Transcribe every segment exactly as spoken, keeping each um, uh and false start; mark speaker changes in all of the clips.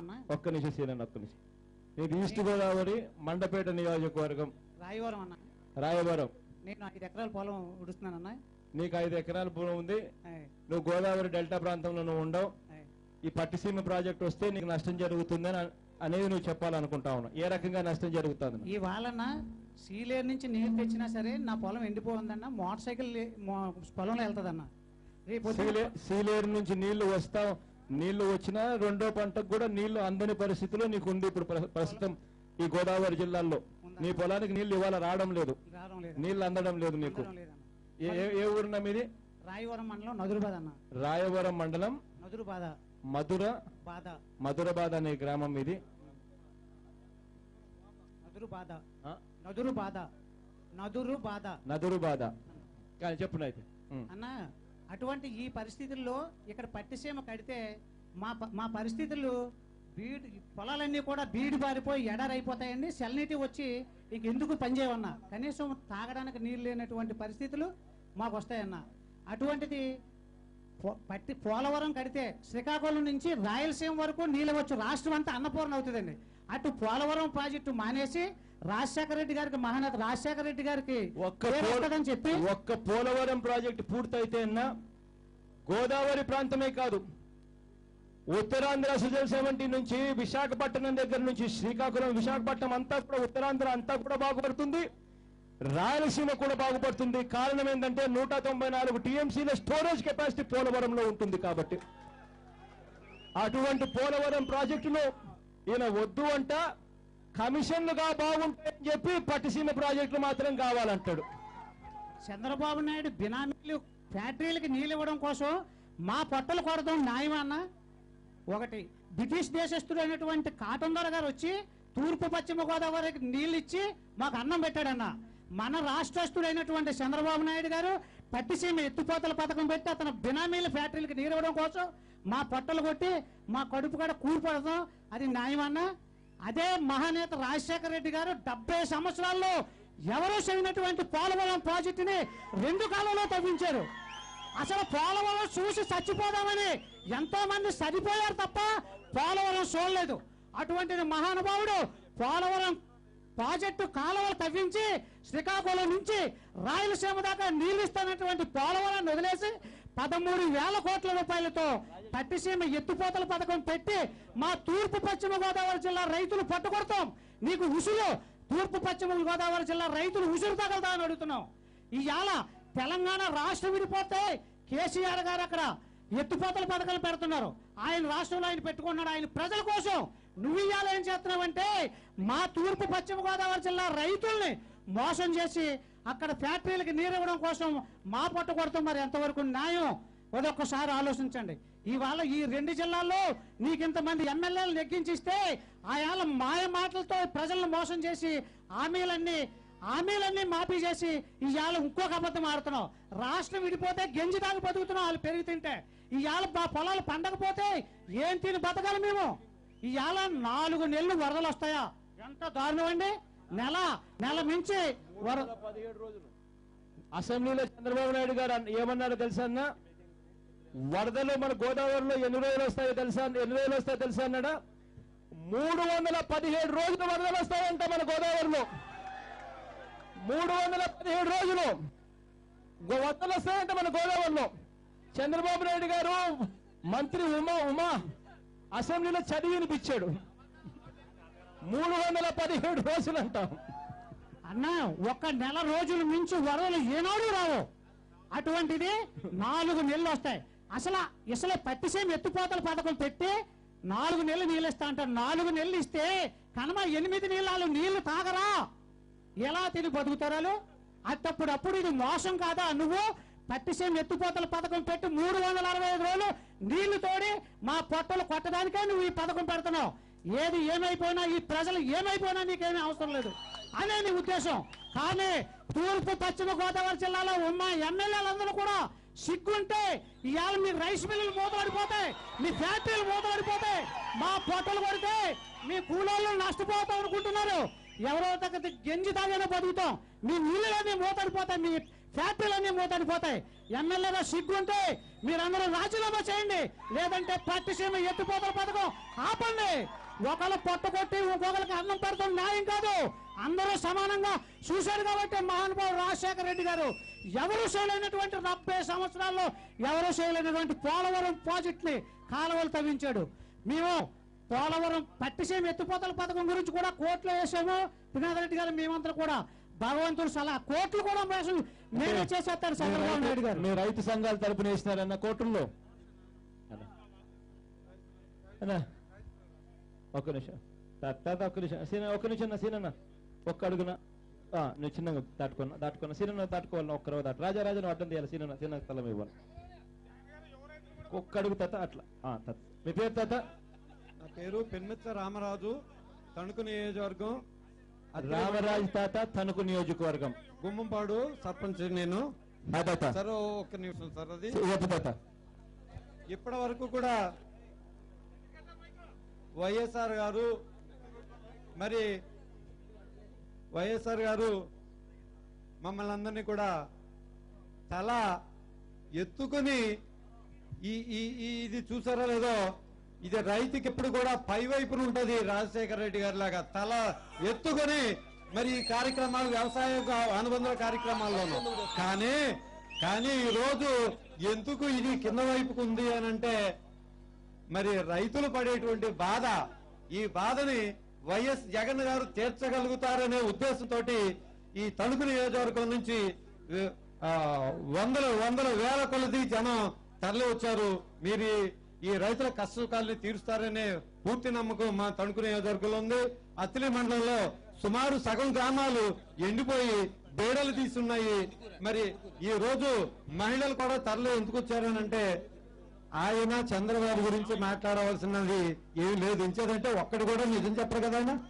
Speaker 1: ఒక్క నిమిషం సీనన్న ఒక్క నిమిషం. ఇది ఈస్ట్ గోదావరి మండపేట నియోజకవర్గం
Speaker 2: రాయవరం అన్న.
Speaker 1: రాయవరం.
Speaker 2: నేను ఐదు ఎకరాల పొలం ఉడుస్తున్నానన్న.
Speaker 1: నీకు ఐదు ఎకరాల పొలం ఉంది. నువ్వు గోదావరి డెల్టా ప్రాంతంలో నువ్వు ఉండవు. ఈ పట్టిసీమ ప్రాజెక్ట్ వస్తే నీకు నష్టం జరుగుతుందని అనేది నువ్వు చెప్పాలనుకుంటా ఉన్నావు. ఏ రకంగా నష్టం జరుగుతుంది?
Speaker 2: ఈ వాళ్ళన సీలేరు నుంచి నీరు తెచ్చినా సరే నా పొలం ఎండిపోతుందన్న. మోటార్ సైకిల్ పొలంలో వెళ్తుందన్న. రేపు
Speaker 1: సీలేరు నుంచి నీళ్లు వస్తా నీళ్లు వచ్చినా రెండో పంటకు కూడా నీళ్లు అందని పరిస్థితిలో నీకు ఉంది ఇప్పుడు ప్రస్తుతం ఈ గోదావరి జిల్లాల్లో. నీ పొలానికి నీళ్లు ఇవాళ రావడం లేదు, నీళ్లు అందడం లేదు నీకు. ఏ ఊరున్నా మీది?
Speaker 2: రాయవరం మండలం నదురుబాద అన్న.
Speaker 1: రాయవరం మండలం
Speaker 2: నదురుబాద
Speaker 1: మధుర
Speaker 2: బాధ
Speaker 1: మధురబాద అనే గ్రామం ఇది.
Speaker 2: నదురుబాద నదురుబాద నదురుబాద
Speaker 1: నదురుబాద కానీ చెప్పునైతే
Speaker 2: అన్న. అటువంటి ఈ పరిస్థితుల్లో ఇక్కడ పట్టిసీమ కడితే మా మా పరిస్థితులు బీడు పొలాలన్నీ కూడా బీడు బారిపోయి ఎడారైపోతాయండి. సెల్నీటి వచ్చి ఇక ఎందుకు పనిచేయవన్నా, కనీసం తాగడానికి నీళ్ళు లేనటువంటి పరిస్థితులు మాకు వస్తాయన్న. అటువంటిది పట్టి పోలవరం కడితే శ్రీకాకుళం నుంచి రాయలసీమ వరకు నీళ్ళు వచ్చు, రాష్ట్రం అంతా అన్నపూర్ణ అవుతుందండి. అటు పోలవరం ప్రాజెక్టు మానేసి రాజశేఖర రెడ్డి గారికి మహానేత రాజశేఖర రెడ్డి గారికి ఒక్కదని చెప్పి
Speaker 1: ఒక్క పోలవరం ప్రాజెక్టు పూర్తయితే గోదావరి ప్రాంతమే కాదు, ఉత్తరాంధ్ర సుజల్ సెవెంటీ నుంచి విశాఖపట్నం దగ్గర నుంచి శ్రీకాకుళం విశాఖపట్నం అంతా కూడా ఉత్తరాంధ్ర అంతా కూడా బాగుపడుతుంది, రాయలసీమ కూడా బాగుపడుతుంది. కారణం ఏంటంటే నూట తొంభై నాలుగు టీఎంసీల స్టోరేజ్ కెపాసిటీ పోలవరంలో ఉంటుంది. కాబట్టి అటువంటి పోలవరం ప్రాజెక్టులో ఈయన వద్దు అంట, కమిషన్లుగా బాగుంటాయని చెప్పి పట్టిసీమ ప్రాజెక్టులు మాత్రం కావాలంటాడు.
Speaker 2: చంద్రబాబు నాయుడు బినామీలు ఫ్యాక్టరీలకి నీళ్ళు ఇవ్వడం కోసం మా పొట్టలు కొడతాం న్యాయమన్నా. ఒకటి బ్రిటిష్ దేశస్తుడు అయినటువంటి కాటన్ దొర గారు వచ్చి తూర్పు పశ్చిమ గోదావరికి నీళ్ళు ఇచ్చి మాకు అన్నం పెట్టాడన్న. మన రాష్ట్రస్తుడైనటువంటి చంద్రబాబు నాయుడు గారు పట్టిసీమ ఎత్తుపోతల పథకం పెట్టి అతను బినామీల ఫ్యాక్టరీలకు నీరు ఇవ్వడం కోసం మా పొట్టలు కొట్టి మా కడుపు కూడా కూలిపడతాం. అది న్యాయమన్నా. అదే మహానేత రాజశేఖర రెడ్డి గారు డెబ్బై సంవత్సరాల్లో ఎవరూ చేయనటువంటి పోలవరం ప్రాజెక్టుని రెండు కాలంలో తవ్వించారు. అసలు పోలవరం చూసి చచ్చిపోదామని ఎంతో మంది సరిపోయారు తప్ప పోలవరం చూడలేదు. అటువంటి మహానుభావుడు పోలవరం ప్రాజెక్టు కాలువలు తవ్వించి శ్రీకాకుళం నుంచి రాయలసీమ దాకా నీళ్లు ఇస్తున్నటువంటి పోలవరాన్ని వదిలేసి పదమూడు వేల కోట్ల రూపాయలతో పట్టిసీమ ఎత్తుపోతల పథకం పెట్టి మా తూర్పు పశ్చిమ గోదావరి జిల్లా రైతులు పట్టుకొడతాం, నీకు ఉసురు తూర్పు పశ్చిమ గోదావరి జిల్లా రైతులు ఉసురు తగలదా అని అడుగుతున్నాం. ఇవాళ తెలంగాణ రాష్ట్రం విడిపోతే కేసీఆర్ గారు అక్కడ ఎత్తుపోతల పథకాలు పెడుతున్నారు. ఆయన రాష్ట్రంలో ఆయన పెట్టుకున్నాడు, ఆయన ప్రజల కోసం. నువ్వు ఇవాళ ఏం చేస్తున్నావంటే మా తూర్పు పశ్చిమ గోదావరి జిల్లా రైతుల్ని మోసం చేసి అక్కడ ఫ్యాక్టరీలకు నీరు ఇవ్వడం కోసం మా పొట్ట కొడతాం. మరి ఎంతవరకు న్యాయం అదొక్కసారి ఆలోచించండి. ఇవాళ ఈ రెండు జిల్లాల్లో నీకింతమంది ఎమ్మెల్యేలు నెగ్గించిస్తే ఆయాల మాయ మాటలతో ప్రజలను మోసం చేసి హామీలన్నీ హామీలన్నీ మాఫీ చేసి ఇవాళ ఇంకొక అబద్ధం ఆడుతున్నావు. రాష్ట్రం విడిపోతే గెంజి దాకా బతుకుతున్నావు వాళ్ళు పెరిగి తింటే. ఇవాళ మా పొలాలు పండకపోతే ఏం తిని బతకాలి మేము? ఇవాళ నాలుగు నెలలు వరదలు వస్తాయా? ఎంత దారుణం అండి. నెల నెల మించి
Speaker 1: పదిహేడు రోజులు అసెంబ్లీలో చంద్రబాబు నాయుడు గారు ఏమన్నారో తెలుసా అన్న? వరదలు మన గోదావరిలో ఎన్ని రోజులు వస్తాయో తెలుసా ఎన్ని రోజులు వస్తాయో తెలుసా అన్నాడా? మూడు వందల పదిహేడు రోజులు వరదలు వస్తాయంట మన గోదావరిలో. మూడు వందల పదిహేడు రోజులు వరదలు వస్తాయంట మన గోదావరిలో. చంద్రబాబు నాయుడు గారు మంత్రి ఉమా ఉమా అసెంబ్లీలో చదివి వినిపించాడు. మూడు వందల పదిహేడు రోజులు అంటాం
Speaker 2: అన్న. ఒక్క నెల రోజులు మించి వరదలు ఏనాడు రావు, అటువంటిది నాలుగు నెలలు వస్తాయి. అసలు అసలు పట్టిసీమ ఎత్తుపోతల పథకం పెట్టి నాలుగు నెలలు నీళ్ళు ఇస్తా అంటారు. నాలుగు నెలలు ఇస్తే కనమ ఎనిమిది నీళ్ళు నీళ్లు తాగరా, ఎలా తిని బతుకుతారు? అట్టప్పుడు అప్పుడు ఇది మోసం కాదా? నువ్వు పట్టిసీమ ఎత్తుపోతల పథకం పెట్టి మూడు వందల అరవై ఐదు రోజులు నీళ్లు తోడి మా పొట్టలు కొట్టడానికే నువ్వు ఈ పథకం పెడుతున్నావు. ఏది ఏమైపోయినా ఈ ప్రజలు ఏమైపోయినా నీకేమీ అవసరం లేదు అనే నీ ఉద్దేశం. కానీ తూర్పు పశ్చిమ గోదావరి జిల్లాలో ఉన్న ఎమ్మెల్యేలందరూ కూడా సిగ్గుంటే ఇవాళ మీ రైస్ మిల్లులు మూతపడిపోతాయి, మీ ఫ్యాక్టరీలు మూతపడిపోతాయి, మా పొట్టలు పడితే మీ కూలోళ్ళు నష్టపోతాం అనుకుంటున్నారు. ఎవరో దగ్గర గెంజి తాగైనా బతుకుతాం, మీ నీళ్ళని మూతపడిపోతాయి, మీ ఫ్యాక్టరీలన్నీ మూతడిపోతాయి. ఎమ్మెల్యేగా సిగ్గుంటే మీరందరూ రాజీనామా చేయండి, లేదంటే పట్టిసీమ ఎత్తిపోతల పథకం ఆపండి. ఒకళ్ళు పొట్టగొట్టి ఇంకొకరికి అన్నం పెడతాం న్యాయం కాదు. అందరూ సమానంగా చూశారు కాబట్టి మహానుభావుడు రాజశేఖర రెడ్డి గారు ఎవరు చేయలేనటువంటి డెబ్బై సంవత్సరాల్లో ఎవరు చేయలేనటువంటి పోలవరం ప్రాజెక్ట్ ని కాలువలు తవ్వించాడు. మేము పోలవరం పట్టిసీమ ఎత్తిపోతల పథకం గురించి కూడా కోర్టులో వేసాము. వినోద్ రెడ్డి గారు మేమంతా కూడా భగవంతుడు సలహా కోర్టులు కూడా నేనే చేసేస్తారు చంద్రబాబు నాయుడు గారు.
Speaker 1: మీ రైతు సంఘాల తరపున వేసినారన్న కోర్టుల్లో. ఒక్క నిమిషం తాత, ఒక్క నిమిషం సీన, ఒక్క నిమిషం సీనన్న, ఒక్క అడుగున నువ్వు చిన్నగా దాటుకున్నా దాటుకున్నా సీనన్న దాటుకోవాలన్నా ఒక్కరో దాటు రాజా రాజా నువ్వు అడ్డం చేయాలి. సీనన్న సీన స్థలం ఇవ్వాలి ఒక్క అడుగు తాత అట్లా. తాత మీ పేరు తాత?
Speaker 3: నా పేరు పెన్మిత్ర రామరాజు, తణుకు నియోజకవర్గం.
Speaker 1: రామరాజు తాత, తణుకు నియోజకవర్గం,
Speaker 3: గుమ్మంపాడు సర్పంచ్ నేను. సార్ ఒక్క నిమిషం సార్. అది ఇప్పటి వరకు కూడా వైఎస్ఆర్ గారు మరి వైఎస్ఆర్ గారు మమ్మల్ని అందరినీ కూడా తల ఎత్తుకుని ఈ ఇది చూసారో లేదో, ఇది రైతుకి ఎప్పుడు కూడా పై వైపున ఉంటది. రాజశేఖర రెడ్డి గారి లాగా తల ఎత్తుకొని మరి ఈ కార్యక్రమాలు వ్యవసాయ అనుబంధ కార్యక్రమాల్లోనూ కానీ కానీ ఈ రోజు ఎందుకు ఇది కింద వైపుకు ఉంది అని అంటే మరి రైతులు పడేటువంటి బాధ, ఈ బాధని వైఎస్ జగన్ గారు తీర్చగలుగుతారనే ఉద్దేశంతో ఈ తణుకు నియోజకవర్గం నుంచి వందల వందల వేల కొలది జనం తరలి వచ్చారు. మీరు ఈ రైతుల కష్టకాలని తీరుస్తారనే పూర్తి నమ్మకం మా తణుకు నియోజకవర్గంలో ఉంది. అత్తిలి మండలంలో సుమారు సగం గ్రామాలు ఎండిపోయి బేడలు తీసున్నాయి. మరి ఈ రోజు మహిళలు కూడా తరలి ఎందుకు వచ్చారనంటే ఆయన చంద్రబాబు గురించి మాట్లాడవలసినది ఏమి లేదు. ఇంచేదంటే ఒక్కటి కూడా నిజం చెప్పరు కదా ఆయన.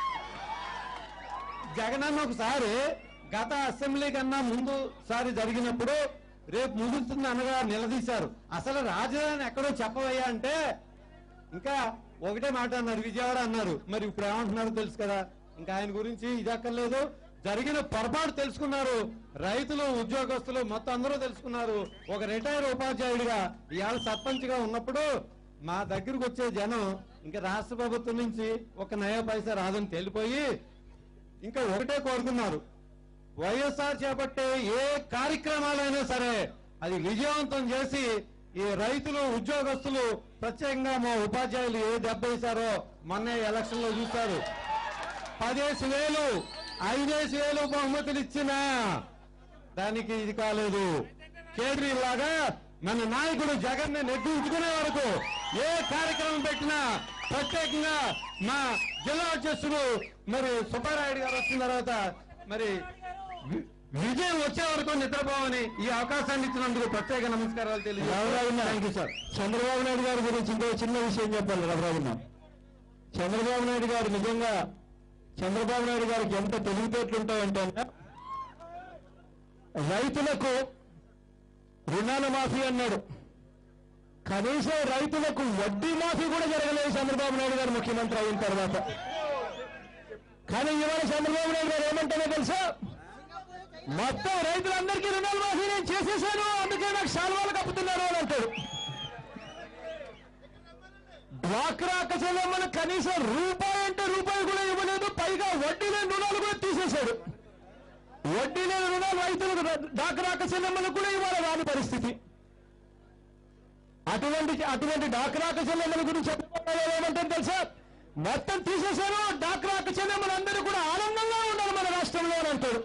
Speaker 3: జగనన్న ఒకసారి గత అసెంబ్లీ కన్నా ముందు సారి జరిగినప్పుడు రేపు ముగుస్తుంది అనగా నిలదీశారు. అసలు రాజధాని ఎక్కడో చెప్పవయ్యా అంటే ఇంకా ఒకటే మాట అన్నారు, విజయవాడ అన్నారు. మరి ఇప్పుడు ఏమంటున్నారో తెలుసు కదా. ఇంకా ఆయన గురించి ఇది అక్కర్లేదు. జరిగిన పొరపాటు తెలుసుకున్నారు. రైతులు, ఉద్యోగస్తులు మొత్తం అందరూ తెలుసుకున్నారు. ఒక రిటైర్ ఉపాధ్యాయుడిగా ఇవాళ సర్పంచ్ గా ఉన్నప్పుడు మా దగ్గరకు వచ్చే జనం ఇంకా రాష్ట్ర ప్రభుత్వం నుంచి ఒక నయా పైసా రాదని తెలిపోయి ఇంకా ఒకటే కోరుకున్నారు, వైఎస్ఆర్ చేపట్టే ఏ కార్యక్రమాలైనా సరే అది విజయవంతం చేసి ఈ రైతులు, ఉద్యోగస్తులు, ప్రత్యేకంగా మా ఉపాధ్యాయులు ఏ దెబ్బ వేశారో మొన్న ఎలక్షన్ లో చూశారు. పదేసి వేలు ఐదేసి వేలు బహుమతులు ఇచ్చినా దానికి ఇది కాలేదు. కేడ్రీ లాగా మన నాయకుడు జగన్ ని నెగ్గించుకునే వరకు ఏ కార్యక్రమం పెట్టినా ప్రత్యేకంగా మా జిల్లా అధ్యక్షుడు మరి సుబ్బారాయుడు గారు వచ్చిన తర్వాత మరి విజయం వచ్చే వరకు నిద్రపోవని ఈ అవకాశాన్ని ఇచ్చినందుకు ప్రత్యేక నమస్కారాలు తెలియజేస్తున్నాను సార్.
Speaker 1: చంద్రబాబు నాయుడు గారి గురించి ఇంకో చిన్న విషయం చెప్పాలి రామరాజన్న. చంద్రబాబు నాయుడు గారు నిజంగా చంద్రబాబు నాయుడు గారికి ఎంత తెలివితేటలు ఉంటాయంటే రైతులకు రుణాల మాఫీ అన్నాడు, కనీసం రైతులకు వడ్డీ మాఫీ కూడా జరగలేదు చంద్రబాబు నాయుడు గారు ముఖ్యమంత్రి అయిన తర్వాత. కానీ ఇవాళ చంద్రబాబు నాయుడు గారు ఏమంటారో తెలుసా, మొత్తం రైతులందరికీ రుణాల మాఫీ నేను చేసేసాను, అందుకే నాకు శాల్వాలు కప్పుతున్నారు అని అంటాడు. డ్వాక్రా అక్కచెల్లెమ్మలు కనీసం రూపాయి అంటే రూపాయి కూడా ఇవ్వలేదు, పైగా వడ్డీ లేని రుణాలు కూడా తీసేశాడు. వడ్డీ లేని రుణాలు రైతులకు, డ్వాక్రా అక్కచెల్లెమ్మలకు కూడా ఇవ్వాలి రాని పరిస్థితి. అటువంటి అటువంటి డ్వాక్రా అక్కచెల్లెమ్మల గురించి ఏమంటే తెలుసా, మొత్తం తీసేశారు, డ్వాక్రా అక్కచెల్లెమ్మలందరూ కూడా ఆనందంగా ఉన్నారు మన రాష్ట్రంలో అని అంటాడు.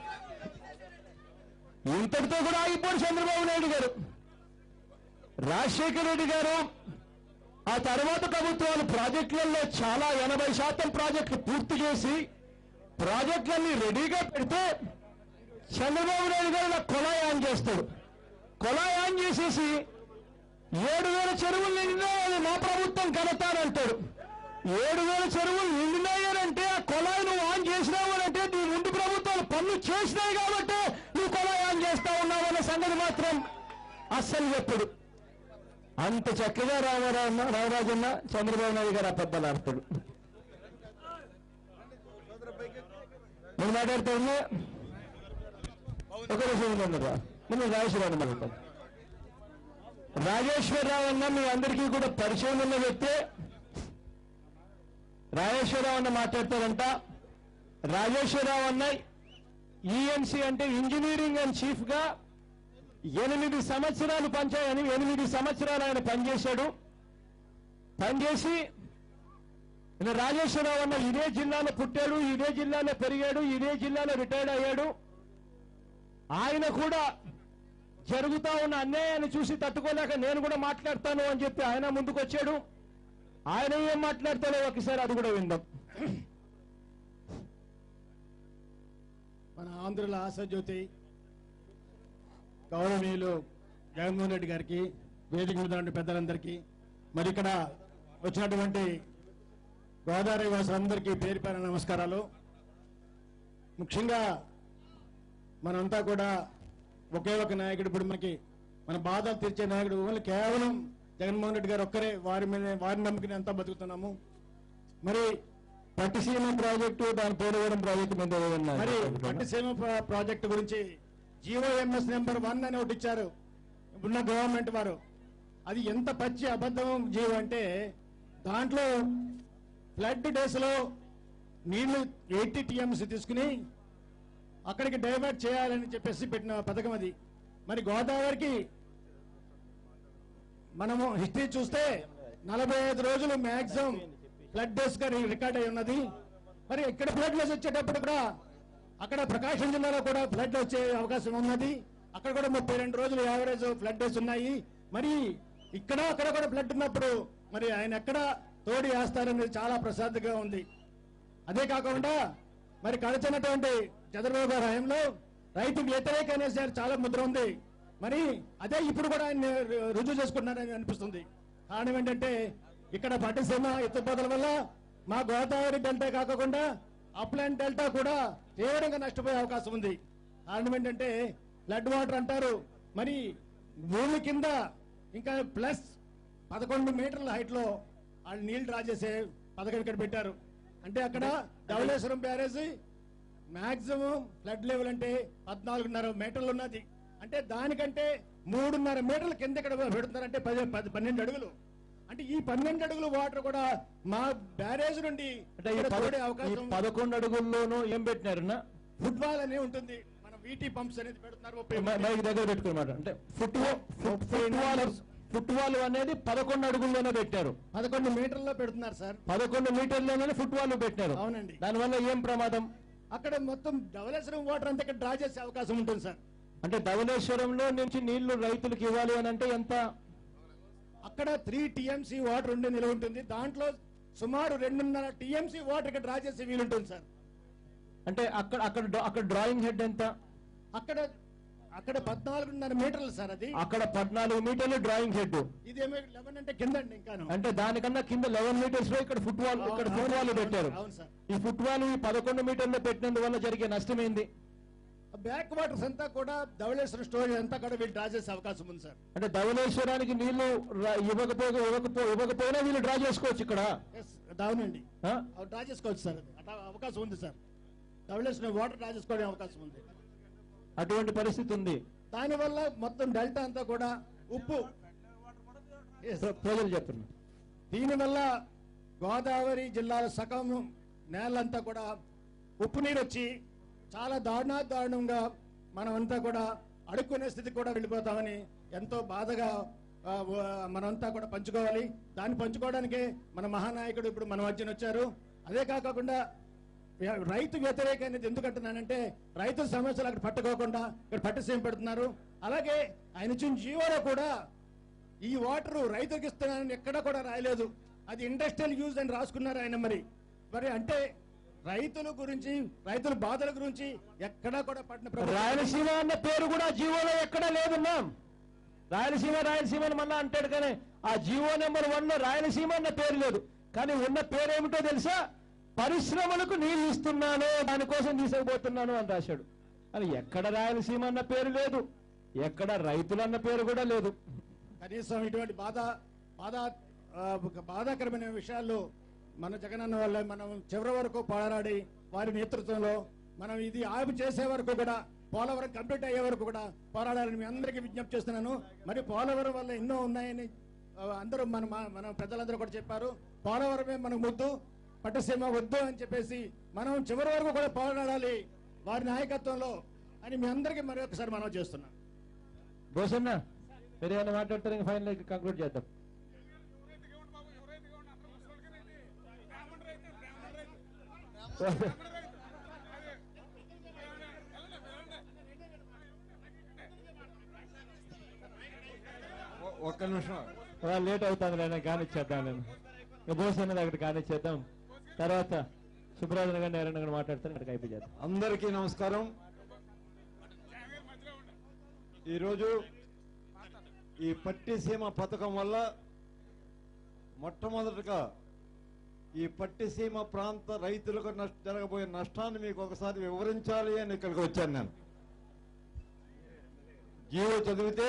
Speaker 1: ఇంతటితో కూడా ఆగిపోయాడు చంద్రబాబు నాయుడు గారు. రాజశేఖర రెడ్డి గారు ఆ తర్వాత ప్రభుత్వాలు ప్రాజెక్టులలో చాలా ఎనభై శాతం ప్రాజెక్టులు పూర్తి చేసి ప్రాజెక్టులన్నీ రెడీగా పెడితే చంద్రబాబు నాయుడు గారు నాకు కొలాయి ఆన్ చేస్తాడు. కొలాయి ఆన్ చేసేసి ఏడు వేల చెరువులు నిండినాయని మా ప్రభుత్వం కడతానంటాడు. ఏడు వేల చెరువులు నిండినాయనంటే ఆ కొలాయి నువ్వు ఆన్ చేసినావు అంటే నీ ముందు ప్రభుత్వాలు పనులు చేసినాయి కాబట్టి నువ్వు కొలాయి ఆన్ చేస్తా ఉన్నావు అనే సంగతి మాత్రం అస్సలు చెప్పడు. అంత చక్కగా రామరాజన్న రామరాజన్న చంద్రబాబు నాయుడు గారు అబద్ధాలు ఆడతాడు. నేను మాట్లాడుతూ ఉన్నా ఒక నిమిషం ఉన్నారా ముందు రాజేశ్వరరావు మాట్లాడతాం. రాజేశ్వరరావు అన్న మీ అందరికీ కూడా పరిచయం ఉన్న వ్యక్తే. రాజేశ్వరరావు అన్న మాట్లాడతారంట. రాజేశ్వరరావు అన్న ఈఎన్సీ అంటే ఇంజనీరింగ్ అండ్ చీఫ్ గా ఎనిమిది సంవత్సరాలు పనిచేయని ఎనిమిది సంవత్సరాలు ఆయన పనిచేశాడు. పనిచేసి రాజేశ్వరరావు అన్న ఇదే జిల్లాలో పుట్టాడు, ఇదే జిల్లాలో పెరిగాడు, ఇదే జిల్లాలో రిటైర్డ్ అయ్యాడు. ఆయన కూడా జరుగుతా ఉన్న అన్యాయాన్ని చూసి తట్టుకోలేక నేను కూడా మాట్లాడతాను అని చెప్పి ఆయన ముందుకు వచ్చాడు. ఆయన ఏం మాట్లాడతాడో ఒకసారి అది కూడా విందాం.
Speaker 4: మన ఆంధ్రుల ఆశాజ్యోతి గౌరవనీయులు జగన్మోహన్ రెడ్డి గారికి, వేదిక మీద ఉన్న పెద్దలందరికీ, మరి ఇక్కడ వచ్చినటువంటి గోదావరి వాసులందరికీ పేరు పేరు నమస్కారాలు. ముఖ్యంగా మనంతా కూడా ఒకే ఒక నాయకుడు, ఇప్పుడు మనకి మన బాధలు తీర్చే నాయకుడు ఓన్లీ కేవలం జగన్మోహన్ రెడ్డి గారు ఒక్కరే. వారి మీద వారి నమ్మకం అంతా బతుకుతున్నాము. మరి
Speaker 1: పట్టిసీమ ప్రాజెక్టు, దాని పోలవరం ప్రాజెక్టు మీద
Speaker 4: మరి పట్టిసీమ ప్రా- ప్రాజెక్టు గురించి జిఓఎంఎస్ నెంబర్ వన్ అని ఒకటి ఇచ్చారు ఉన్న గవర్నమెంట్ వారు. అది ఎంత పచ్చి అబద్ధం జీవో అంటే, దాంట్లో ఫ్లడ్ డేస్ లో నీళ్లు ఎయిటీ టీఎంసీ తీసుకుని అక్కడికి డైవర్ట్ చేయాలని చెప్పేసి పెట్టిన పథకం అది. మరి గోదావరికి మనము హిస్టరీ చూస్తే నలభై ఐదు రోజులు మ్యాక్సిమం ఫ్లడ్ డేస్ గా రికార్డ్ అయి ఉన్నది. మరి ఇక్కడ ఫ్లడ్ డేస్ వచ్చేటప్పుడు కూడా అక్కడ ప్రకాశం జిల్లాలో కూడా ఫ్లడ్ వచ్చే అవకాశం ఉన్నది. అక్కడ కూడా ముప్పై రెండు రోజులు యావరేజ్ ఫ్లడ్ డేస్ ఉన్నాయి. మరి ఇక్కడ అక్కడ కూడా ఫ్లడ్ ఉన్నప్పుడు మరి ఆయన ఎక్కడ తోడి వేస్తారనేది చాలా ప్రసాద్గా ఉంది. అదే కాకుండా మరి గడిచినటువంటి చంద్రబాబు గారి హయాంలో రైతు వ్యతిరేక అనేసి చాలా ముద్ర ఉంది. మరి అదే ఇప్పుడు కూడా ఆయన రుజువు చేసుకుంటున్నారని అనిపిస్తుంది. కారణం ఏంటంటే ఇక్కడ పట్టిసీమ ఎత్తుపోతల వల్ల మా గోదావరి డెల్టా కాకుండా అప్లాంట్ డెల్టా కూడా తీవ్రంగా నష్టపోయే అవకాశం ఉంది. కారణం ఏంటంటే ఫ్లడ్ వాటర్ అంటారు. మరి భూమి కింద ఇంకా ప్లస్ పదకొండు మీటర్ల హైట్ లో వాళ్ళు నీళ్లు డ్రా చేసే పథకం ఇక్కడ పెట్టారు. అంటే అక్కడ Dowleswaram barrage maximum flood level అంటే పద్నాలుగున్నర మీటర్లు ఉన్నది. అంటే దానికంటే మూడున్నర మీటర్ల కింద ఇక్కడ పెడుతున్నారంటే పది పది పన్నెండు అడుగులు. అంటే ఈ పన్నెండు అడుగులు వాటర్ కూడా మా బ్యారేజ్ నుండి అవకాశం.
Speaker 1: పదకొండు అడుగుల్లోనూ ఏం పెట్టినారు?
Speaker 4: ఫుట్బాల్ అనే ఉంటుంది. మన వీటీ పంప్స్ అనేది పెడుతున్నారు.
Speaker 1: మైక్ దగ్గర పెట్టుకున్నమాట. అంటే ఫుట్ ఫుట్బాల్ ఫుట్బాల్ అనేది పదకొండు అడుగుల్లోనే పెట్టారు.
Speaker 4: పదకొండు మీటర్లో పెడుతున్నారు సార్.
Speaker 1: పదకొండు మీటర్లోనే ఫుట్బాల్ పెట్టారు.
Speaker 4: అవునండి.
Speaker 1: దానివల్ల ఏం ప్రమాదం?
Speaker 4: అక్కడ మొత్తం ధవళేశ్వరం వాటర్ అంతా ఇక్కడ డ్రా చేసే అవకాశం ఉంటుంది సార్.
Speaker 1: అంటే ధవళేశ్వరంలో నుంచి నీళ్లు రైతులకు ఇవ్వాలి అని అంటే ఎంత?
Speaker 4: అక్కడ త్రీ టీఎంసీ వాటర్ ఉండే నిలవ ఉంటుంది. దాంట్లో సుమారు రెండున్నర టీఎంసీ వాటర్ ఇక్కడ డ్రా చేసే వీలుంటుంది సార్.
Speaker 1: అంటే అక్కడ అక్కడ అక్కడ డ్రాయింగ్ హెడ్ ఎంత?
Speaker 4: అక్కడ అక్కడ పద్నాలుగున్నర మీటర్లు సార్. అది
Speaker 1: అక్కడ పద్నాలుగు మీటర్లు డ్రాయింగ్ హెడ్.
Speaker 4: ఇదేమో లెవెన్ అంటే కింద అండి. ఇంకా
Speaker 1: అంటే దానికన్నా కింద లెవెన్ మీటర్స్ లో ఇక్కడ ఫుట్బాల్ ఇక్కడ ఫుట్బాల్ పెట్టారు.
Speaker 4: అవును సార్.
Speaker 1: ఈ ఫుట్బాల్ ఈ పదకొండు మీటర్లు పెట్టినందువల్ల జరిగే నష్టం ఏంది?
Speaker 4: బ్యాక్ వాటర్స్ అంతా కూడా ధవళేశ్వరం స్టోరేజ్ అంతా కూడా వీళ్ళు డ్రా చేసే అవకాశం ఉంది సార్.
Speaker 1: అంటే ధవళేశ్వరానికి నీళ్లు ఇవ్వకపోగా ఇవ్వకపో ఇవ్వకపోయినా వీళ్ళు డ్రా చేసుకోవచ్చు ఇక్కడ.
Speaker 4: అవునండి, డ్రా చేసుకోవచ్చు సార్. అట్లా అవకాశం ఉంది సార్. ధవళేశ్వరం వాటర్ డ్రా చేసుకోవడం అవకాశం ఉంది.
Speaker 1: అటువంటి పరిస్థితి ఉంది.
Speaker 4: దానివల్ల మొత్తం డెల్టా అంతా కూడా ఉప్పు
Speaker 1: ప్రజలు చెప్తున్నారు.
Speaker 4: దీనివల్ల గోదావరి జిల్లాల సగం నేలంతా కూడా ఉప్పు నీరు వచ్చి చాలా దారుణా దారుణంగా మనమంతా కూడా అడుక్కునే స్థితికి కూడా వెళ్ళిపోతామని ఎంతో బాధగా మనమంతా కూడా పంచుకోవాలి. దాన్ని పంచుకోవడానికే మన మహానాయకుడు ఇప్పుడు మన మధ్యన వచ్చారు. అదే కాకుండా రైతు వ్యతిరేక అనేది ఎందుకంటున్నానంటే రైతుల సమస్యలు అక్కడ పట్టుకోకుండా ఇక్కడ పట్టిసీమ పెడుతున్నారు. అలాగే ఆయన ఇచ్చిన జీవోలో కూడా ఈ వాటర్ రైతులకు ఇస్తున్నానని ఎక్కడా కూడా రాయలేదు. అది ఇండస్ట్రియల్ యూజ్ అని రాసుకున్నారు ఆయన. మరి మరి అంటే రైతుల గురించి రైతుల బాధల గురించి ఎక్కడా కూడా పట్టిన
Speaker 1: రాయలసీమ అన్న పేరు కూడా జీవోలో ఎక్కడా లేదన్నా. రాయలసీమ రాయలసీమ అని మళ్ళా అంటాడు కానీ ఆ జీవో నెంబర్ వన్ లో రాయలసీమ అన్న పేరు లేదు. కానీ ఉన్న పేరు ఏమిటో తెలుసా? పరిశ్రమలకు నీళ్లు ఇస్తున్నాను, దానికోసం తీసుకుపోతున్నాను అని రాశాడు. అని ఎక్కడ రాయలసీమ అన్న పేరు లేదు, ఎక్కడ రైతులన్న పేరు కూడా లేదు.
Speaker 4: కనీసం ఇటువంటి బాధ బాధ బాధాకరమైన విషయాల్లో మన జగనన్న వల్ల మనం చివరి వరకు పోరాడి వారి నేతృత్వంలో మనం ఇది ఆపు చేసే వరకు కూడా పోలవరం కంప్లీట్ అయ్యే వరకు కూడా పోరాడాలని మీ అందరికీ విజ్ఞప్తి చేస్తున్నాను. మరి పోలవరం వల్ల ఎన్నో ఉన్నాయని ఆ, అందరూ మన మా- మన పెద్దలందరూ కూడా చెప్పారు. పోలవరమే మనకు ముద్దు, పట్టసీమ వద్దు అని చెప్పేసి మనం చివరి వరకు కూడా పోరాడాలి వారి నాయకత్వంలో అని మీ అందరికీ మరి ఒకసారి మనం చేస్తున్నాం.
Speaker 1: భూషణ మీరు ఏమైనా మాట్లాడతారు? ఇంకా ఫైనల్ కంక్లూడ్ చేద్దాం.
Speaker 3: ఒ- ఒక్క నిమిషం.
Speaker 1: లేట్ అవుతుంది నేను కానిచ్చేద్దాం. నేను ఇక భూషణ దగ్గర కానిచ్చేద్దాం. తర్వాత సుబ్రాజన్ గారిని ఎవరైనా గారు మాట్లాడతారు, అక్కడికి అయిపోయేద్దాం.
Speaker 3: అందరికీ నమస్కారం. ఈరోజు ఈ పట్టిసీమ పథకం వల్ల మొట్టమొదటిగా ఈ పట్టిసీమ ప్రాంత రైతులకు నష్ట జరగబోయే నష్టాన్ని మీకు ఒకసారి వివరించాలి అని ఇక్కడికి వచ్చాను. నేను జీవో చదివితే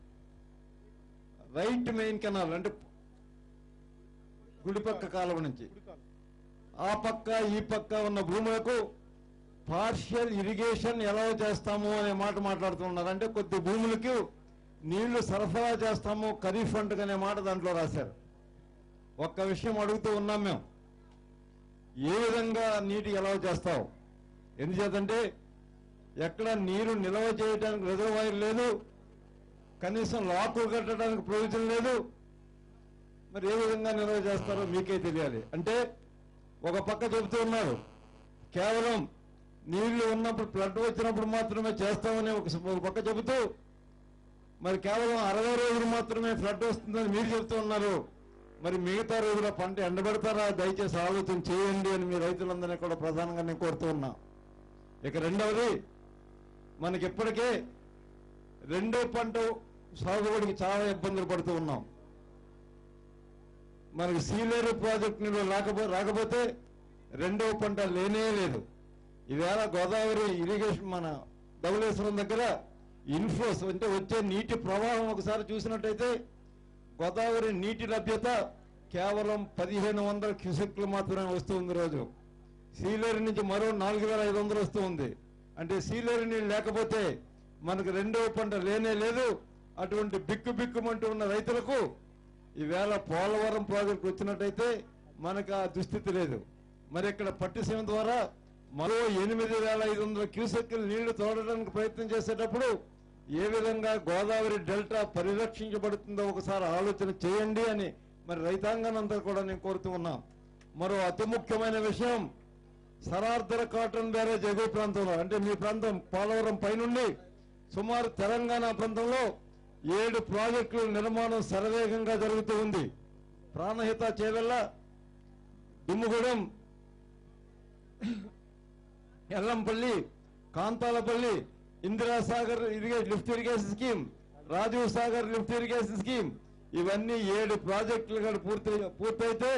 Speaker 3: రైట్ మెయిన్ కెనాల్ అంటే కుడిపక్క కాలువ నుంచి ఆ పక్క ఈ పక్క ఉన్న భూములకు పార్షియల్ ఇరిగేషన్ ఎలా చేస్తాము అనే మాట మాట్లాడుతున్నారు. అంటే కొద్ది భూములకి నీళ్లు సరఫరా చేస్తాము ఖరీఫ్ పంటకు అనే మాట దాంట్లో రాశారు. ఒక్క విషయం అడుగుతూ ఉన్నాం మేము, ఏ విధంగా నీటి ఎలా చేస్తావు? ఎందుచేతంటే ఎక్కడ నీరు నిల్వ చేయడానికి రిజర్వాయర్ లేదు, కనీసం లాకులు కట్టడానికి ప్రయోజనం లేదు. మరి ఏ విధంగా నిల్వ చేస్తారో మీకే తెలియాలి. అంటే ఒక పక్క చెబుతూ ఉన్నారు కేవలం నీళ్లు ఉన్నప్పుడు ఫ్లడ్ వచ్చినప్పుడు మాత్రమే చేస్తామని ఒక పక్క చెబుతూ మరి కేవలం అరవై రోజులు మాత్రమే ఫ్లడ్ వస్తుందని మీరు చెబుతూ ఉన్నారు. మరి మిగతా రోజుల పంట ఎండబెడతారా? దయచేసి ఆలోచన చేయండి అని మీ రైతులందరినీ కూడా ప్రధానంగా నేను కోరుతూ ఉన్నా. ఇక రెండవది, మనకి ఇప్పటికే రెండో పంట సాగుబడికి చాలా ఇబ్బందులు పడుతూ ఉన్నాం. మనకి సీలేరు ప్రాజెక్టు నీళ్ళు రాకపో రాకపోతే రెండవ పంట లేనే లేదు. ఈవేళ గోదావరి ఇరిగేషన్ మన ధవళేశ్వరం దగ్గర ఇన్ఫ్లోస్ అంటే వచ్చే నీటి ప్రవాహం ఒకసారి చూసినట్టయితే గోదావరి నీటి లభ్యత కేవలం పదిహేను వందల క్యూసెక్లు మాత్రమే వస్తుంది రోజు. సీలేరు నుంచి మరో నాలుగు వేల ఐదు వందలు వస్తుంది. అంటే సీలేరు నీళ్ళు లేకపోతే మనకు రెండవ పంట లేనే లేదు. అటువంటి బిక్కు బిక్కుమంటూ ఉన్న రైతులకు ఈవేళ పోలవరం ప్రాజెక్టు వచ్చినట్టయితే మనకు ఆ దుస్థితి లేదు. మరి ఇక్కడ పట్టిసీమ ద్వారా మరో ఎనిమిది వేల ఐదు వందల క్యూసెక్కులు నీళ్లు తోడడానికి ప్రయత్నం చేసేటప్పుడు ఏ విధంగా గోదావరి డెల్టా పరిరక్షించబడుతుందో ఒకసారి ఆలోచన చేయండి అని మరి రైతాంగానంతా కూడా నేను కోరుతూ ఉన్నా. మరో అతి ముఖ్యమైన విషయం, సరార్ధర కాటన్ బ్యారేజ్ ఎగువ ప్రాంతంలో అంటే మీ ప్రాంతం పోలవరం పైనుండి సుమారు తెలంగాణ ప్రాంతంలో ఏడు ప్రాజెక్టుల నిర్మాణం శరవేగంగా జరుగుతూ ఉంది. Pranahita Chevella, Dummugudem, Yellampalli, Kanthalapalli, Indirasagar irrigation lift irrigation scheme, Rajiv Sagar lift irrigation scheme, ఇవన్నీ ఏడు ప్రాజెక్టులు కూడా పూర్తి పూర్తయితే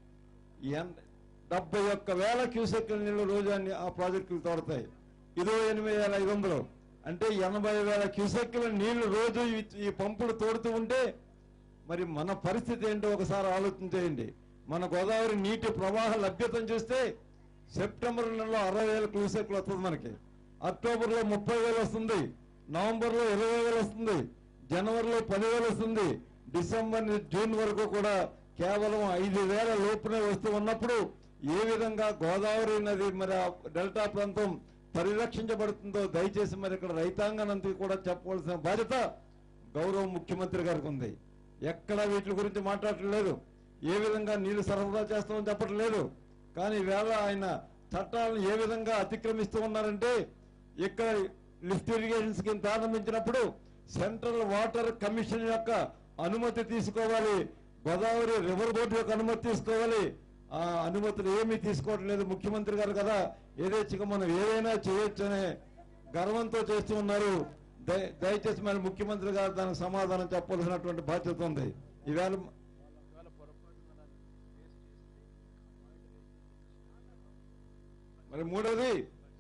Speaker 3: డెబ్బై ఒక్క వేల క్యూసెక్ల నీళ్లు రోజు అన్ని ఆ ప్రాజెక్టులు తోడతాయి. ఇదో ఎనిమిది వేల ఐదు వందలు అంటే ఎనభై వేల క్యూసెక్ల నీళ్లు రోజు ఈ పంపులు తోడుతూ ఉంటే మరి మన పరిస్థితి ఏంటో ఒకసారి ఆలోచన చేయండి. మన గోదావరి నీటి ప్రవాహ లభ్యతను చూస్తే సెప్టెంబర్ నెలలో అరవై వేల క్యూసెక్లు వస్తుంది మనకి, అక్టోబర్లో ముప్పై వేలు వస్తుంది, నవంబర్లో ఇరవై వేలు వస్తుంది, జనవరిలో పదివేలు వస్తుంది, డిసెంబర్ జూన్ వరకు కూడా కేవలం ఐదు వేల లోపునే వస్తూ ఉన్నప్పుడు ఏ విధంగా గోదావరి నది మరి డెల్టా ప్రాంతం పరిరక్షించబడుతుందో దయచేసి మరి ఇక్కడ రైతాంగానంతా కూడా చెప్పవలసిన బాధ్యత గౌరవ ముఖ్యమంత్రి గారికి ఉంది. ఎక్కడ వీటి గురించి మాట్లాడట్లేదు, ఏ విధంగా నీళ్లు సరఫరా చేస్తామని చెప్పట్లేదు. కానీ వేళ ఆయన చట్టాలను ఏ విధంగా అతిక్రమిస్తూ ఉన్నారంటే ఇక్కడ లిఫ్ట్ ఇరిగేషన్ స్కీమ్ ప్రారంభించినప్పుడు సెంట్రల్ వాటర్ కమిషన్ యొక్క అనుమతి తీసుకోవాలి, గోదావరి రివర్ బోర్డు యొక్క అనుమతి తీసుకోవాలి. ఆ అనుమతులు ఏమీ తీసుకోవట్లేదు ముఖ్యమంత్రి గారు కదా, ఏదేచ్ఛగా మనం ఏదైనా చేయొచ్చు అనే గర్వంతో చేస్తూ ఉన్నారు. దయ దయచేసి మరి ముఖ్యమంత్రి గారు దానికి సమాధానం చెప్పవలసినటువంటి బాధ్యత ఉంది. ఈవేళ మరి మూడోది,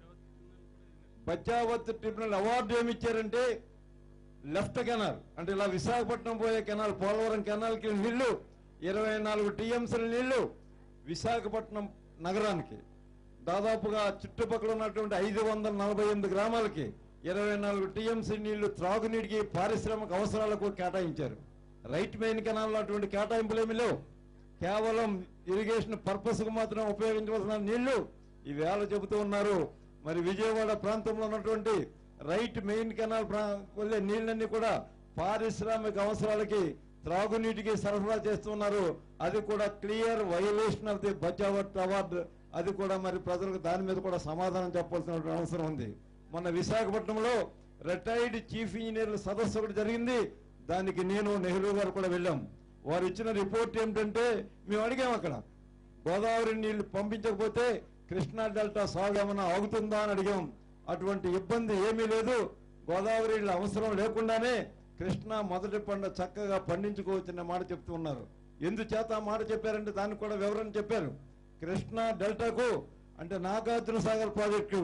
Speaker 3: బచావత్ ట్రిబ్యునల్ అవార్డు ఏమి ఇచ్చారంటే లెఫ్ట్ కెనాల్ అంటే ఇలా విశాఖపట్నం పోయే కెనాల్, పోలవరం కెనాల్కి నీళ్లు ఇరవై నాలుగు టీఎంసీల నీళ్లు విశాఖపట్నం నగరానికి, దాదాపుగా చుట్టుపక్కల ఉన్నటువంటి ఐదు వందల నలభై ఎనిమిది గ్రామాలకి ఇరవై నాలుగు టీఎంసీ నీళ్లు త్రాగునీటికి పారిశ్రామిక అవసరాలకు కేటాయించారు. రైట్ మెయిన్ కెనాల్లో అటువంటి కేటాయింపులు ఏమీ లేవు. కేవలం ఇరిగేషన్ పర్పస్ కు మాత్రం ఉపయోగించవలసిన నీళ్లు ఈవేళ చెబుతూ ఉన్నారు. మరి విజయవాడ ప్రాంతంలో ఉన్నటువంటి రైట్ మెయిన్ కెనాల్ వెళ్ళే నీళ్ళన్నీ కూడా పారిశ్రామిక అవసరాలకి త్రాగునీటికి సరఫరా చేస్తున్నారు. అది కూడా clear violation of the Bachawat award. అది కూడా మరి ప్రజలకు దాని మీద కూడా సమాధానం చెప్పాల్సిన అవసరం ఉంది. మొన్న విశాఖపట్నంలో రిటైర్డ్ చీఫ్ ఇంజనీర్ల సదస్సు ఒకటి జరిగింది. దానికి నేను నెహ్రూ గారు కూడా వెళ్ళాం. వారు ఇచ్చిన రిపోర్ట్ ఏమిటంటే, మేము అడిగాం అక్కడ గోదావరి నీళ్లు పంపించకపోతే కృష్ణా డెల్టా సాగు ఏమన్నా ఆగుతుందా అని అడిగాం. అటువంటి ఇబ్బంది ఏమీ లేదు. గోదావరి నీళ్ళ అవసరం లేకుండానే కృష్ణా మొదటి పంట చక్కగా పండించుకోవచ్చనే మాట చెప్తూ ఉన్నారు. ఎందుచేత ఆ మాట చెప్పారంటే దానికి కూడా వివరణ చెప్పారు. కృష్ణా డెల్టాకు అంటే Nagarjuna Sagar project,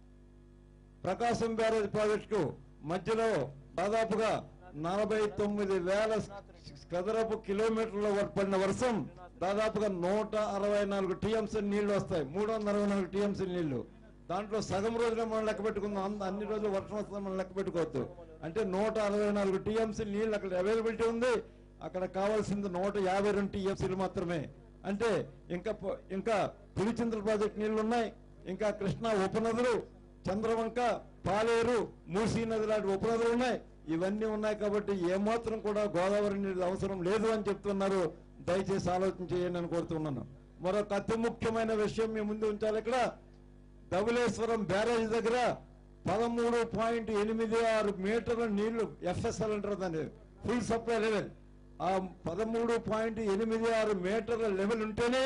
Speaker 3: Prakasam barrage project మధ్యలో దాదాపుగా నలభై తొమ్మిది వేల చదరపు కిలోమీటర్ల పడిన వర్షం దాదాపుగా నూట అరవై నాలుగు టీఎంసీ నీళ్లు వస్తాయి. మూడు వందల అరవై నాలుగు టీఎంసీ నీళ్లు. దాంట్లో సగం రోజులు మనం లెక్క పెట్టుకుందాం. అన్ని రోజులు వర్షం వస్తుంది మనం లెక్క పెట్టుకోవద్దు. అంటే నూట అరవై నాలుగు టీఎంసీ నీళ్లు అక్కడ అవైలబిలిటీ ఉంది. అక్కడ కావాల్సింది నూట యాభై రెండు టీఎంసీలు మాత్రమే. అంటే ఇంకా ఇంకా పులిచింతల ప్రాజెక్టు నీళ్లు ఉన్నాయి. ఇంకా కృష్ణా ఉపనదులు, చంద్రవంక, పాలేరు, మూసీ నది లాంటి ఉపనదులు ఉన్నాయి. ఇవన్నీ ఉన్నాయి కాబట్టి ఏమాత్రం కూడా గోదావరి నీళ్ళు అవసరం లేదు అని చెప్తున్నారు. దయచేసి ఆలోచన చేయండి అని కోరుతున్నాను. మరొక అతి ముఖ్యమైన విషయం మీ ముందు ఉంచాలి. ఇక్కడ ధవళేశ్వరం బ్యారేజ్ దగ్గర పదమూడు పాయింట్ ఎనిమిది ఆరు మీటర్ల నీళ్లు ఎఫ్ఎస్ఎల్ అంటారు దాన్ని, ఫుల్ సప్లై లెవెల్. ఆ పదమూడు పాయింట్ ఎనిమిది ఆరు మీటర్ల లెవెల్ ఉంటేనే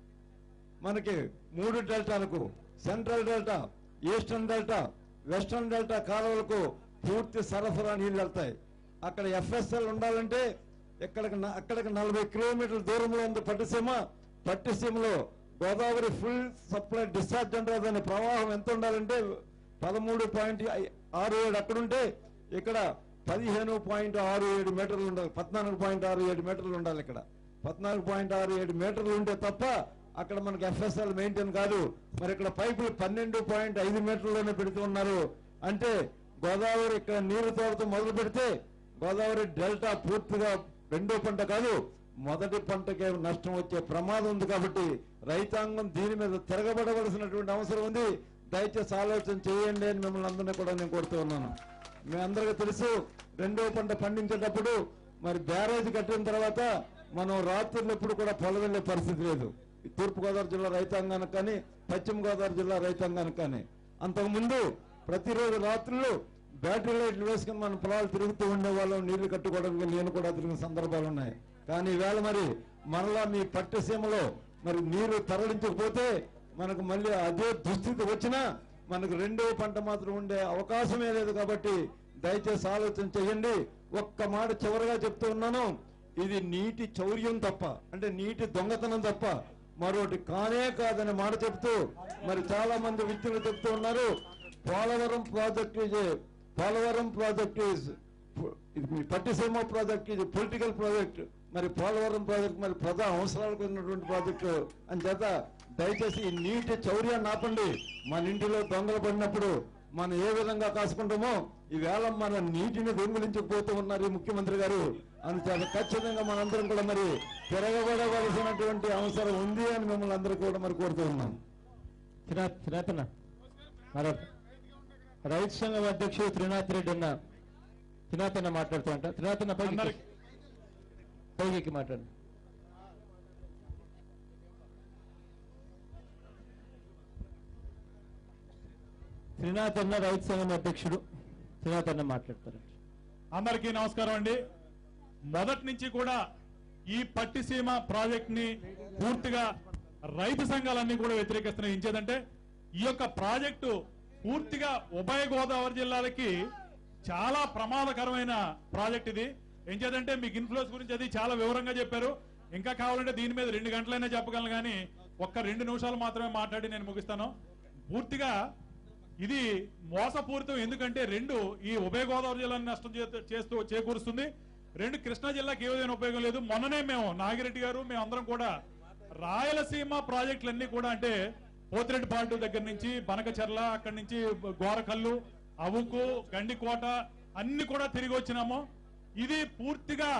Speaker 3: మనకి మూడు డెల్టాలకు, central delta, eastern delta, western delta కాలువలకు పూర్తి సరఫరా నీళ్లు వెళ్తాయి. అక్కడ ఎఫ్ఎస్ఎల్ ఉండాలంటే ఇక్కడికి అక్కడికి నలభై కిలోమీటర్ల దూరంలో ఉంది పట్టిసీమ. పట్టిసీమలో గోదావరి ఫుల్ సప్లై డిశ్చార్జ్ అంటారు. దాని ప్రవాహం ఎంత ఉండాలంటే పదమూడు పాయింట్ ఆరు ఏడు అక్కడుంటే ఇక్కడ పదిహేను పాయింట్ ఆరు ఏడు మీటర్లు ఉండాలి. పద్నాలుగు పాయింట్ ఆరు ఏడు మీటర్లు ఉండాలి. ఇక్కడ పద్నాలుగు పాయింట్ ఆరు ఏడు మీటర్లు ఉంటే తప్ప అక్కడ మనకి ఎఫ్ఎస్ఎల్ మెయింటైన్ కాదు. మరి ఇక్కడ పైపులు పన్నెండు పాయింట్ ఐదు మీటర్లలోనే పెడుతూ ఉన్నారు. అంటే గోదావరి ఇక్కడ నీరు తోడుతూ మొదలు పెడితే గోదావరి డెల్టా పూర్తిగా రెండో పంట కాదు మొదటి పంటకే నష్టం వచ్చే ప్రమాదం ఉంది. కాబట్టి రైతాంగం దీని మీద తిరగబడవలసినటువంటి అవసరం ఉంది. దయచేసి ఆలోచన చేయండి అని మిమ్మల్ని అందరినీ కూడా నేను కోరుతూ ఉన్నాను. మీ అందరికీ తెలుసు, రెండో పంట పండించేటప్పుడు మరి బ్యారేజ్ కట్టిన తర్వాత మనం రాత్రులు ఎప్పుడు కూడా పొలం వెళ్ళే పరిస్థితి లేదు. తూర్పుగోదావరి జిల్లా రైతాంగానికి కానీ పశ్చిమ గోదావరి జిల్లా రైతాంగానికి కానీ. అంతకుముందు ప్రతిరోజు రాత్రులు బ్యాటరీ లైట్లు వేసుకుని మనం పొలాలు తిరుగుతూ ఉండేవాళ్ళం. నీళ్లు కట్టుకోవడానికి నేను కూడా తిరిగిన సందర్భాలు ఉన్నాయి. కానీ ఈవేళ మరి మరలా మీ పట్టసీమలో మరి నీరు తరలించకపోతే మనకు మళ్ళీ అదే దుస్థితి వచ్చినా మనకు రెండో పంట మాత్రం ఉండే అవకాశమే లేదు. కాబట్టి దయచేసి ఆలోచన చేయండి. ఒక్క మాట చివరిగా చెప్తూ ఉన్నాను, ఇది నీటి చౌర్యం తప్ప, అంటే నీటి దొంగతనం తప్ప మరొకటి కానే కాదనే మాట చెప్తూ మరి చాలా మంది వ్యక్తులు చెప్తూ ఉన్నారు పోలవరం ప్రాజెక్ట్ ఇది పోలవరం ప్రాజెక్ట్ పట్టిసీమ ప్రాజెక్ట్ ఇది పొలిటికల్ ప్రాజెక్ట్. మరి పోలవరం ప్రాజెక్ట్ మరి ప్రజా అవసరాలకు ఉన్నటువంటి ప్రాజెక్టు అని చేత దయచేసి ఈ నీటి చౌర్యాన్ని ఆపండి. మన ఇంటిలో దొంగలు పడినప్పుడు మనం ఏ విధంగా కాసుకుంటామో ఈవేళ మన నీటిని దొంగిలించకపోతూ ఉన్నారు ఈ ముఖ్యమంత్రి గారు అని చేత ఖచ్చితంగా మనందరం కూడా మరి తిరగబడవలసినటువంటి అవసరం ఉంది అని మిమ్మల్ని అందరూ కూడా మరి కోరుతూ ఉన్నాం.
Speaker 1: రైతు సంఘం అధ్యక్షుడు త్రినాథ్ రెడ్డి అన్న త్రినాథ్ అన్న మాట్లాడుతూ అంట. త్రినాథ్ అన్న పైకి పైకి మాట్లాడు. త్రినాథ్ అన్న రైతు సంఘం అధ్యక్షుడు త్రినాథ్ అన్న మాట్లాడతారు.
Speaker 5: అందరికీ నమస్కారం అండి. మొదటి నుంచి కూడా ఈ పట్టిసీమ ప్రాజెక్ట్ ని పూర్తిగా రైతు సంఘాలన్నీ కూడా వ్యతిరేకిస్తున్నాయి. ఇంచేదంటే ఈ యొక్క ప్రాజెక్టు పూర్తిగా ఉభయ గోదావరి జిల్లాలకి చాలా ప్రమాదకరమైన ప్రాజెక్ట్ ఇది. ఏం చేద్దంటే మీకు ఇన్ఫ్లుయెన్స్ గురించి అది చాలా వివరంగా చెప్పారు. ఇంకా కావాలంటే దీని మీద రెండు గంటలైనా చెప్పగలను, కానీ ఒక్క రెండు నిమిషాలు మాత్రమే మాట్లాడి నేను ముగిస్తాను. పూర్తిగా ఇది మోసపూరితం. ఎందుకంటే రెండు ఈ ఉభయ గోదావరి జిల్లాని నష్టం చేస్తూ చేకూరుస్తుంది. రెండు కృష్ణా జిల్లాకి ఏ విధమైన ఉపయోగం లేదు. మొన్ననే మేము నాగిరెడ్డి గారు మేము అందరం కూడా రాయలసీమ ప్రాజెక్టులన్నీ కూడా అంటే పోతిరెడ్డి పాల్టు దగ్గర నుంచి బనకచెర్ల, అక్కడి నుంచి గోరకల్లు, అవుకు గండికోట అన్ని కూడా తిరిగి వచ్చినాము. ఇది పూర్తిగా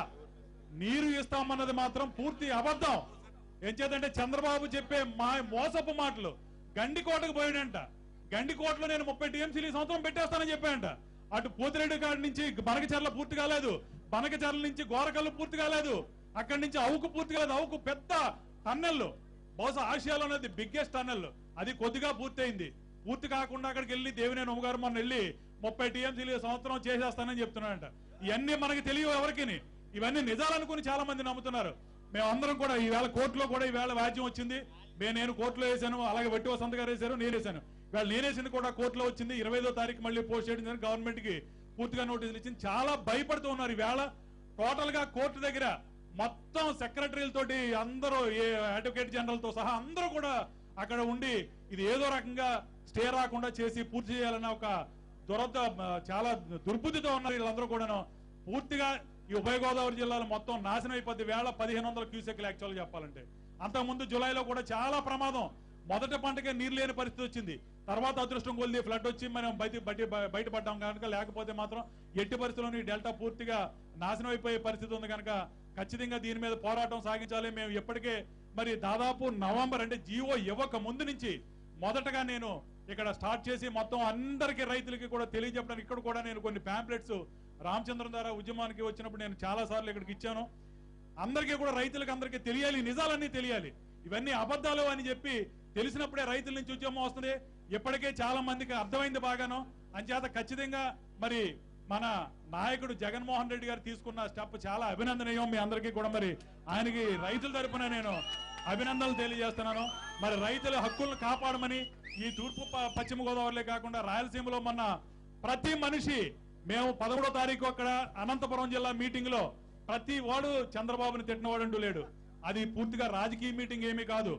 Speaker 5: నీరు ఇస్తామన్నది మాత్రం పూర్తి అబద్ధం. ఏం చేద్దంటే చంద్రబాబు చెప్పే మా మోసపు మాటలు. గండికోటకు పోయాడంట, గండికోటలో నేను ముప్పై టీఎంసీలు ఈ సంవత్సరం పెట్టేస్తానని చెప్పాడంట. అటు పోతిరెడ్డి కాడి నుంచి బనకచర్ల పూర్తి కాలేదు, బనకచర్ల నుంచి గోరకల్లు పూర్తి కాలేదు, అక్కడి నుంచి అవుకు పూర్తి కాలేదు. అవుకు పెద్ద టన్నెల్, బహుశా ఆసియాలో అనేది బిగ్గెస్ట్ టన్నెల్, అది కొద్దిగా పూర్తయింది. పూర్తి కాకుండా అక్కడికి వెళ్ళి దేవినేని ఉమ్మగారు మొన్న వెళ్ళి ముప్పై టీఎంసీలు సంవత్సరం చేసేస్తానని చెప్తున్నాడంట. ఇవన్నీ మనకి తెలియవు ఎవరికి, ఇవన్నీ నిజాలనుకుని చాలా మంది నమ్ముతున్నారు. మేమందరం కూడా ఈవేళ కోర్టులో కూడా ఈవేళ వాద్యం వచ్చింది. నేను కోర్టులో వేసాను, అలాగే వట్టి వసంత గారు వేశారు, నేను వేశాను. ఇవాళ నేనేసింది కూడా కోర్టులో వచ్చింది. ఇరవై ఐదో తారీఖు మళ్ళీ పోస్ట్ చేయడం గవర్నమెంట్ కి పూర్తిగా నోటీసులు ఇచ్చింది. చాలా భయపడుతూ ఉన్నారు. ఈవేళ టోటల్ గా కోర్టు దగ్గర మొత్తం సెక్రటరీలతోటి అందరూ అడ్వకేట్ జనరల్ తో సహా అందరూ కూడా అక్కడ ఉండి ఇది ఏదో రకంగా స్టే రాకుండా చేసి పూర్తి చేయాలన్న ఒక దురద చాలా దుర్బుద్ధితో ఉన్నారు వీళ్ళందరూ కూడాను. పూర్తిగా ఈ ఉభయ గోదావరి జిల్లాలో మొత్తం నాశనం అయిపోద్ది. వేళ పదిహేను వందల క్యూసెక్లు యాక్చువల్గా చెప్పాలంటే. అంతకుముందు జులైలో కూడా చాలా ప్రమాదం. మొదటి పంటకే నీరు లేని పరిస్థితి వచ్చింది. తర్వాత అదృష్టం కొలిది ఫ్లడ్ వచ్చి మనం బయట బయట బయటపడ్డాం కనుక, లేకపోతే మాత్రం ఎట్టి పరిస్థితుల్లోని డెల్టా పూర్తిగా నాశనం అయిపోయే పరిస్థితి ఉంది కనుక ఖచ్చితంగా దీని మీద పోరాటం సాగించాలి. మేము ఇప్పటికే మరి దాదాపు నవంబర్ అంటే జీవో ఇవ్వక ముందు నుంచి మొదటగా నేను ఇక్కడ స్టార్ట్ చేసి మొత్తం అందరికీ రైతులకి కూడా తెలియజెప్పడానికి ఇక్కడ కూడా నేను కొన్ని ప్యాంప్లెట్స్ రామచంద్రం ద్వారా ఉద్యమానికి వచ్చినప్పుడు నేను చాలా సార్లు ఇక్కడికి ఇచ్చాను. అందరికీ కూడా రైతులకు అందరికీ తెలియాలి, నిజాలన్నీ తెలియాలి. ఇవన్నీ అబద్ధాలు అని చెప్పి తెలిసినప్పుడే రైతుల నుంచి ఉద్యమం వస్తుంది. ఇప్పటికే చాలా మందికి అర్థమైంది బాగాను. అంచేత ఖచ్చితంగా మరి మన నాయకుడు జగన్మోహన్ రెడ్డి గారు తీసుకున్న స్టెప్ చాలా అభినందనీయం. మీ అందరికీ కూడా మరి ఆయనకి రైతుల తరపున నేను అభినందనలు తెలియజేస్తున్నాను. మరి రైతుల హక్కులను కాపాడమని ఈ తూర్పు పశ్చిమ గోదావరిలో కాకుండా రాయలసీమలో మొన్న ప్రతి మనిషి మేము పదమూడో తారీఖు అక్కడ అనంతపురం జిల్లా మీటింగ్ లో ప్రతి వాడు చంద్రబాబుని తిట్టినవాడంటూ లేడు. అది పూర్తిగా రాజకీయ మీటింగ్ ఏమీ కాదు,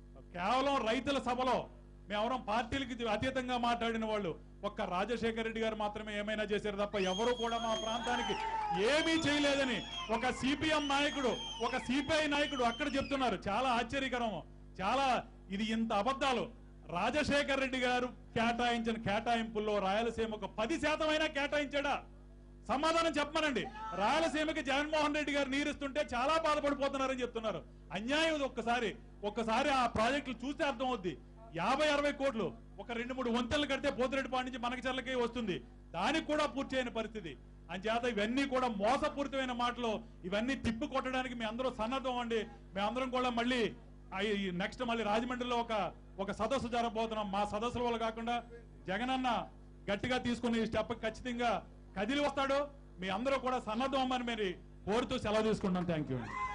Speaker 5: కేవలం రైతుల సభలో మేమెవరం పార్టీలకి అతీతంగా మాట్లాడిన వాళ్ళు ఒక్క రాజశేఖర రెడ్డి గారు మాత్రమే ఏమైనా చేశారు తప్ప ఎవరు కూడా మా ప్రాంతానికి ఏమీ చేయలేదని ఒక సిపిఎం నాయకుడు, ఒక సిపిఐ నాయకుడు అక్కడ చెప్తున్నారు. చాలా ఆశ్చర్యకరం. చాలా ఇది ఇంత అబద్ధాలు. రాజశేఖర రెడ్డి గారు కేటాయించిన కేటాయింపుల్లో రాయలసీమకు పది శాతం అయినా కేటాయించాడా? సమాధానం చెప్పమనండి. రాయలసీమకి జగన్మోహన్ రెడ్డి గారు నీరిస్తుంటే చాలా బాధపడిపోతున్నారని చెప్తున్నారు. అన్యాయం ఇది. ఒక్కసారి ఒక్కసారి ఆ ప్రాజెక్టులు చూస్తే అర్థం అవుద్ది. యాభై అరవై కోట్లు ఒక రెండు మూడు వంతెనలు కడితే పోతిరెడ్డిపాడు నుంచి మనకచర్లకి వస్తుంది, దానికి కూడా పూర్తి అయిన పరిస్థితి. అంచేత ఇవన్నీ కూడా మోసపూరితమైన మాటలు. ఇవన్నీ తిప్పి కొట్టడానికి మీ అందరూ సన్నద్ధం అండి. మేమందరం కూడా మళ్ళీ నెక్స్ట్ మళ్ళీ రాజమండ్రిలో ఒక ఒక సదస్సు జరగబోతున్నాం. మా సదస్సుల వల్ల కాకుండా జగనన్న గట్టిగా తీసుకుని ఈ స్టెప్ ఖచ్చితంగా కదిలి వస్తాడు. మీ అందరూ కూడా సన్నద్ధం అమ్మని మీరు కోరుతూ సెలవు తీసుకుంటాం. Thank you.